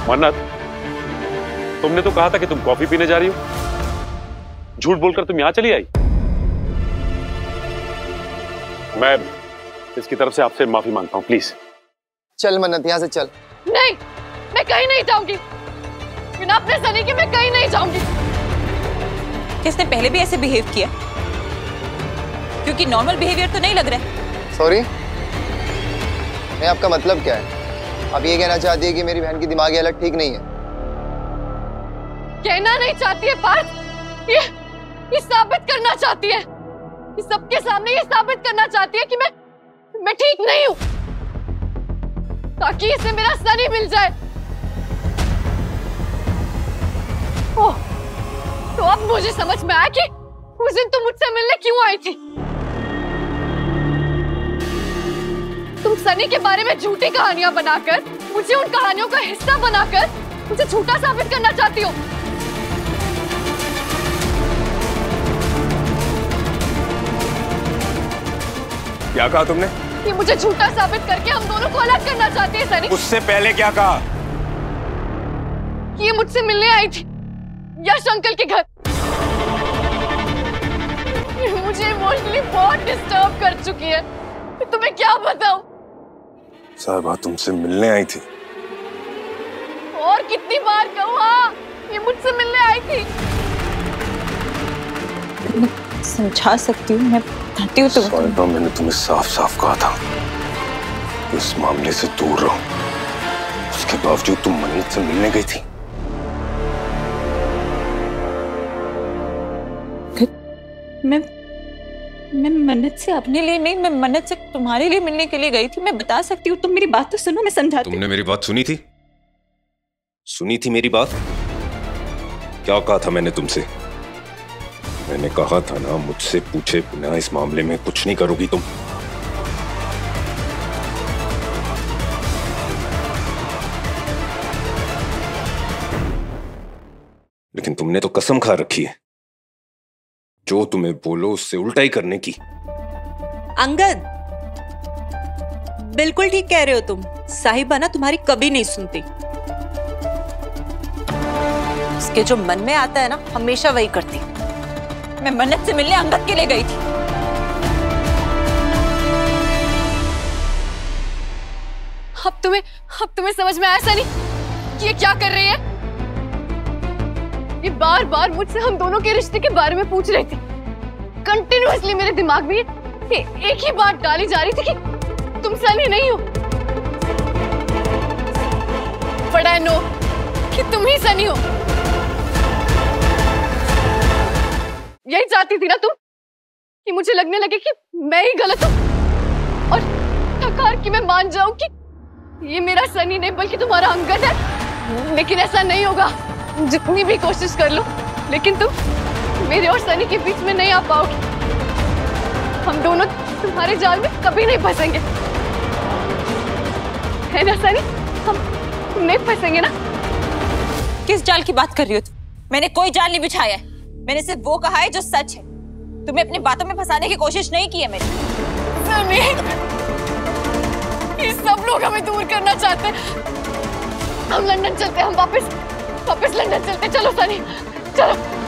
मन्नत, तुमने तो कहा था कि तुम कॉफी पीने जा रही हो, झूठ बोलकर तुम यहां चली आई। मैं इसकी तरफ से आपसे माफी मांगता हूं, प्लीज। चल मन्नत, यहां से चल। नहीं, मैं कहीं नहीं जाऊंगी। बिना अपने सनी के मैं कहीं नहीं जाऊंगी। किसने पहले भी ऐसे बिहेव किया? क्योंकि नॉर्मल बिहेवियर तो नहीं लग रहा है। सॉरी, मैं आपका मतलब क्या है? आप ये कहना चाहती है कि मेरी बहन की दिमागी हालत ठीक नहीं है? कहना नहीं चाहती है पार्थ, ये साबित करना चाहती है। ये सबके सामने ये साबित करना चाहती है कि मैं ठीक नहीं हूं, ताकि इसे मेरा सनी मिल जाए। ओह, तो अब मुझे समझ में आया कि उस दिन तुम मुझसे मिलने क्यों आई थी। तुम सनी के बारे में झूठी कहानियां बनाकर, मुझे उन कहानियों का हिस्सा बनाकर मुझे झूठा साबित करना चाहती हो। क्या कहा तुमने? ये मुझे झूठा साबित करके हम दोनों को अलग करना चाहती है सनी। उससे पहले क्या कहा? कि ये मुझसे मिलने आई थी यश अंकल के घर। ये मुझे इमोशनली बहुत डिस्टर्ब कर चुकी है, तुम्हें क्या बताऊं। साहिबा तुमसे मिलने आई थी? और कितनी बार कहूं, हाँ ये मुझसे मिलने आई थी। मैं समझा सकती हूँ, मैं बताती हूँ तुम्हें। साहिबा मैंने तुम्हें साफ साफ कहा था इस मामले से दूर रहो, उसके बावजूद तुम मन्नत से मिलने गई थी। मैं मन्नत से अपने लिए नहीं, मैं मन्नत से तुम्हारे लिए मिलने के लिए गई थी। मैं बता सकती हूँ, तुम मेरी बात तो सुनो, मैं समझाती हूँ। तुमने मेरी बात सुनी थी? सुनी थी मेरी बात? क्या कहा था मैंने तुमसे? मैंने कहा था ना, मुझसे पूछे बिना इस मामले में कुछ नहीं करोगी तुम। लेकिन तुमने तो कसम खा रखी है, जो तुम्हें बोलो उससे उल्टा ही करने की। अंगद, बिल्कुल ठीक कह रहे हो तुम। साहिबा ना तुम्हारी कभी नहीं सुनती। उसके जो मन में आता है ना, हमेशा वही करती। मैं मन्नत से मिलने अंगद के लिए गई थी। अब तुम्हें समझ में आया सनी कि ये क्या कर रही है। ये बार बार मुझसे हम दोनों के रिश्ते के बारे में पूछ रही थी। कंटिन्यूअसली मेरे दिमाग में एक ही बात डाली जा रही थी कि तुम सनी नहीं हो, बट आई नो कि तुम ही सनी हो। यही चाहती थी ना तुम, कि मुझे लगने लगे कि मैं ही गलत हूं और ठकार कि मैं मान जाऊं कि ये मेरा सनी नहीं बल्कि तुम्हारा अंगद है। लेकिन ऐसा नहीं होगा, जितनी भी कोशिश कर लो, लेकिन तुम मेरे और सनी के बीच में नहीं आ पाओगे। हम दोनों तुम्हारे जाल में कभी नहीं फंसेंगे, है ना सनी? हम नहीं फंसेंगे ना? किस जाल की बात कर रही हो तुम? मैंने कोई जाल नहीं बिछाया है। मैंने सिर्फ वो कहा है जो सच है। तुम्हें अपनी बातों में फंसाने की कोशिश नहीं की है मेरी। सनी, ये सब लोग हमें दूर करना चाहते हैं। हम लंदन चलते हैं, हम वापस लंदन चलते। चलो सनी, चलो।